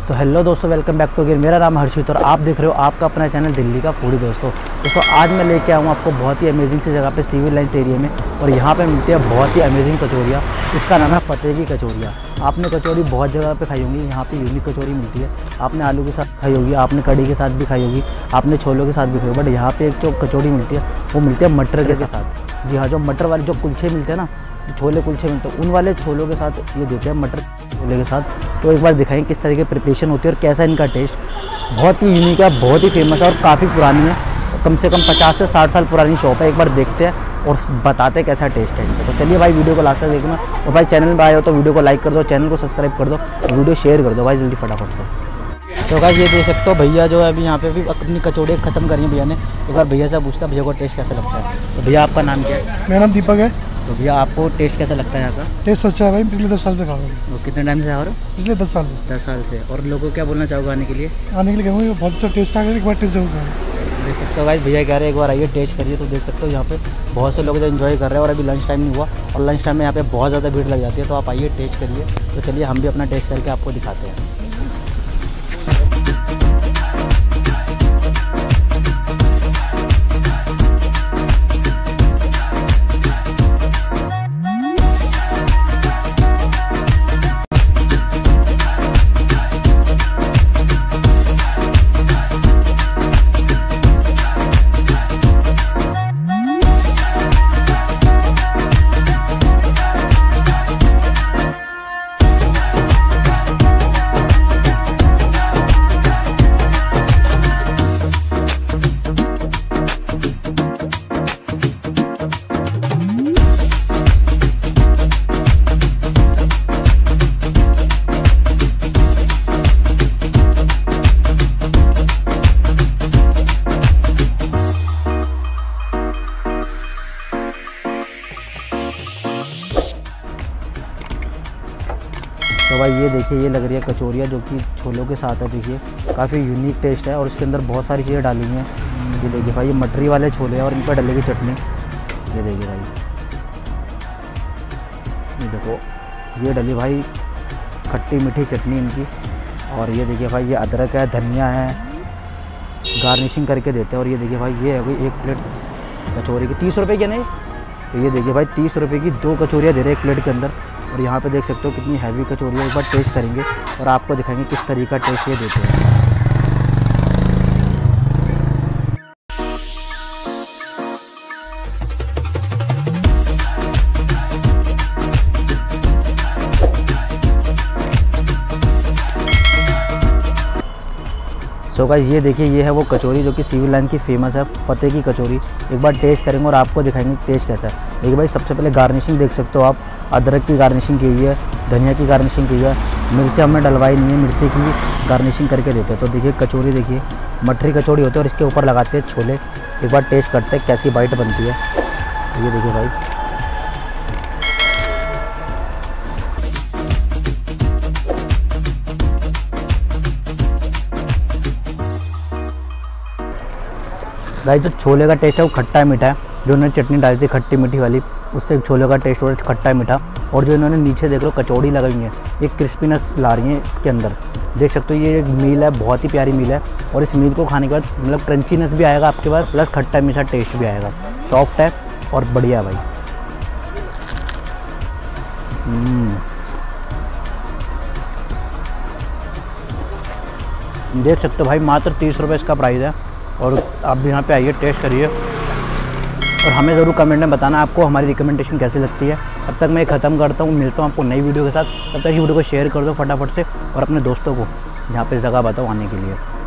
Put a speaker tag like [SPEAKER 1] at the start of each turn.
[SPEAKER 1] तो हेलो दोस्तों, welcome back to again. मेरा नाम हर्षित और आप देख रहे हो आपका अपना चैनल दिल्ली का फूडी। दोस्तों आज मैं लेके आऊँ आपको बहुत ही अमेजिंग सी जगह पे सिविल लाइन्स एरिया में, और यहाँ पे मिलती है बहुत ही अमेजिंग कचौरियाँ। इसका नाम है फतेह की कचौरियाँ। आपने कचौरी बहुत जगह पे खाई होंगी, यहाँ पे यूनिक कचौरी मिलती है। आपने आलू के साथ खाई होगी, आपने कड़ी के साथ भी खाई होगी, आपने छोलों के साथ भी खाई होगी, बट यहाँ पे एक जो कचौरी मिलती है वो मिलती है मटर के साथ। जी हाँ, जो मटर वाले जो कुलचे मिलते हैं ना, जो छोले कुलचे मिलते हैं, उन वाले छोलों के साथ ये देते हैं, मटर छोले के साथ। तो एक बार दिखाएं किस तरीके प्रिपरेशन होती है और कैसा इनका टेस्ट। बहुत ही यूनिक है, बहुत ही फेमस है और काफ़ी पुरानी है। कम से कम 50 से 60 साल पुरानी शॉप है। एक बार देखते हैं और बताते हैं कैसा टेस्ट है इनका। तो चलिए भाई, वीडियो को लास्ट तक देखना। और भाई चैनल में आए हो तो वीडियो को लाइक कर दो, चैनल को सब्सक्राइब कर दो, वीडियो शेयर कर दो भाई जल्दी फटाफट से। तो गाइस ये देख सकते हो, भैया जो है अभी यहाँ पे भी अपनी कचौड़ी ख़त्म करी है भैया ने। एक बार भैया से पूछता है भैया को टेस्ट कैसा लगता है। तो भैया आपका नाम क्या है?
[SPEAKER 2] मेरा नाम दीपक है।
[SPEAKER 1] तो भैया आपको टेस्ट कैसा लगता है यहाँ का?
[SPEAKER 2] टेस्ट अच्छा है भाई, पिछले 10 साल से खा रहा हूँ।
[SPEAKER 1] वो कितने टाइम से आ रहे हो?
[SPEAKER 2] पिछले 10 साल से।
[SPEAKER 1] 10 साल से। और लोगों को क्या बोलना चाहोगे आने के लिए?
[SPEAKER 2] आने के लिए कहूँगा बहुत अच्छा टेस्ट आ गया, एक बार टेस्ट जरूर करें।
[SPEAKER 1] देख सकते हो गाइस, भैया कह रहे हैं एक बार आइए टेस्ट करिए। तो देख सकते हो यहाँ पे बहुत से लोग जो एंजॉय कर रहे हैं, और अभी लंच टाइम नहीं हुआ और लंच टाइम में यहाँ पे बहुत ज़्यादा भीड़ लग जाती है। तो आप आइए टेस्ट करिए। तो चलिए हम भी अपना टेस्ट करके आपको दिखाते हैं। तो भाई ये देखिए, ये लग रही है कचौरियाँ जो कि छोलों के साथ है। देखिए काफ़ी यूनिक टेस्ट है और इसके अंदर बहुत सारी चीज़ें डाली हुई हैं। ये देखिए भाई, ये मटरी वाले छोले हैं और इन पर डलेगी चटनी। ये देखिए भाई, ये देखो, ये डली भाई खट्टी मीठी चटनी इनकी। और ये देखिए भाई, ये अदरक है, धनिया है, गार्निशिंग करके देते हैं। और ये देखिए भाई, ये है भाई 1 प्लेट कचौरी की 30 रुपये की नहीं। तो ये देखिए भाई, 30 रुपये की 2 कचौरियाँ दे रहे हैं 1 प्लेट के अंदर। और यहाँ पे देख सकते हो कितनी हैवी कचौरी है। एक बार टेस्ट करेंगे और आपको दिखाएंगे किस तरीके का टेस्ट ये देते हैं। सो गाइस ये देखिए, ये है वो कचौरी जो कि सिविल लाइन की फेमस है, फतेह की कचौरी। एक बार टेस्ट करेंगे और आपको दिखाएंगे टेस्ट कैसा है। देखिए भाई, सबसे पहले गार्निशिंग देख सकते हो आप, अदरक की गार्निशिंग की हुई है, धनिया की गार्निशिंग की हुई है, मिर्ची हमने डलवाई नहीं है, मिर्ची की गार्निशिंग करके देते हैं। तो देखिए कचौरी, देखिए मटरी कचौड़ी होती है और इसके ऊपर लगाते हैं छोले। एक बार टेस्ट करते हैं कैसी बाइट बनती है। ये देखिए भाई, गाइस जो छोले का टेस्ट है वो खट्टा मीठा है। जो उन्होंने चटनी डाली थी खट्टी मीठी वाली, उससे छोले का टेस्ट हो रहा है खट्टा मीठा। और जो इन्होंने नीचे देख लो कचौड़ी लगाई हुई है, ये क्रिस्पीनेस ला रही है इसके अंदर। देख सकते हो, ये एक मील है, बहुत ही प्यारी मील है। और इस मील को खाने के बाद मतलब क्रंचीनेस भी आएगा आपके पास, प्लस खट्टा मीठा टेस्ट भी आएगा। सॉफ्ट है और बढ़िया भाई। देख सकते हो भाई, मात्र 30 रुपये इसका प्राइस है। और आप भी यहाँ पे आइए, टेस्ट करिए और हमें ज़रूर कमेंट में बताना आपको हमारी रिकमेंडेशन कैसी लगती है। अब तक मैं ख़त्म करता हूँ, मिलता हूँ आपको नई वीडियो के साथ। तब तक ये वीडियो को शेयर कर दो फटाफट से और अपने दोस्तों को यहाँ पे जगह बताओ आने के लिए।